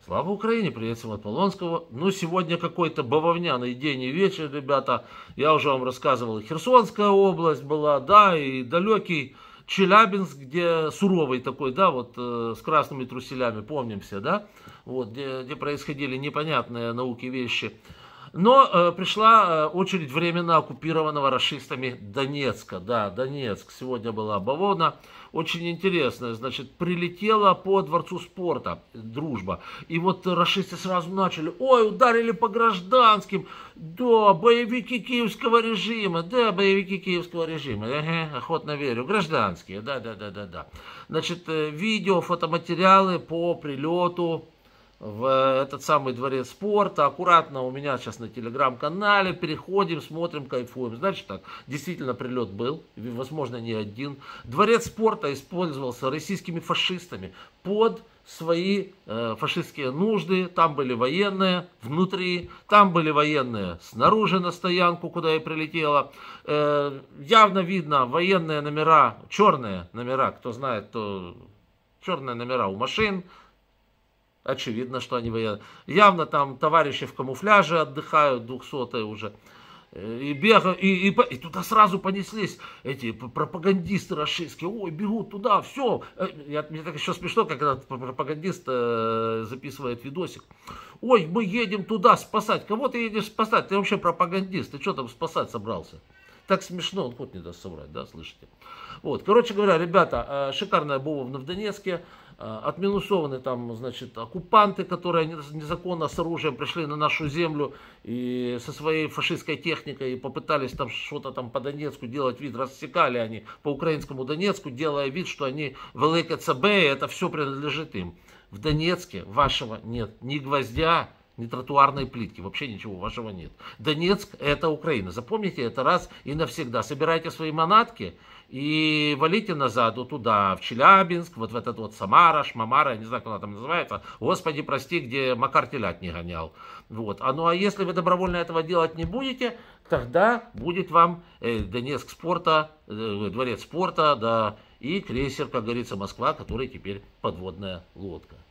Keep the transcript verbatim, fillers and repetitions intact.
Слава Украине, привет всем от Полонского. Ну, сегодня какой-то бавовняный день и вечер, ребята. Я уже вам рассказывал, Херсонская область была, да, и далекий Челябинск, где суровый такой, да, вот э, с красными труселями, помним все, да, вот, где, где происходили непонятные науки вещи. Но э, пришла э, очередь временно оккупированного рашистами Донецка. Да, Донецк. Сегодня была бавовна. Очень интересная. Значит, прилетела по дворцу спорта Дружба. И вот рашисты сразу начали. Ой, ударили по гражданским. Да, боевики киевского режима. Да, боевики киевского режима. Ага, охотно верю. Гражданские. Да, да, да, да, да. Значит, э, видео, фотоматериалы по прилету в этот самый дворец спорта. Аккуратно у меня сейчас на телеграм-канале. Переходим, смотрим, кайфуем. Значит так, действительно прилет был. Возможно, не один. Дворец спорта использовался российскими фашистами под свои э, фашистские нужды. Там были военные внутри. Там были военные снаружи на стоянку, куда я прилетела. Э, явно видно военные номера, черные номера. Кто знает, то черные номера у машин. Очевидно, что они военные. Явно там товарищи в камуфляже отдыхают, двухсотые уже. И, бегают, и, и, и туда сразу понеслись эти пропагандисты рашистские. Ой, бегут туда, все. Я, мне так еще смешно, как этот пропагандист э, записывает видосик. Ой, мы едем туда спасать. Кого ты едешь спасать? Ты вообще пропагандист. Ты что там спасать собрался? Так смешно, он хоть не даст соврать, да, слышите? Вот, короче говоря, ребята, шикарная бавовна в Донецке. Отминусованы там, значит, оккупанты, которые незаконно с оружием пришли на нашу землю и со своей фашистской техникой и попытались там что-то там по Донецку делать вид, рассекали они по украинскому Донецку, делая вид, что они великое ЦБ, и это все принадлежит им. В Донецке вашего нет ни гвоздя, ни тротуарной плитки, вообще ничего вашего нет. Донецк это Украина, запомните это раз и навсегда. Собирайте свои манатки и валите назад вот туда, в Челябинск, вот в этот вот Самара, Шмамара, я не знаю, как она там называется. Господи, прости, где Макар телят не гонял. Вот. А ну а если вы добровольно этого делать не будете, тогда будет вам э, Донецк спорта, э, дворец спорта, да, и крейсер, как говорится, Москва, который теперь подводная лодка.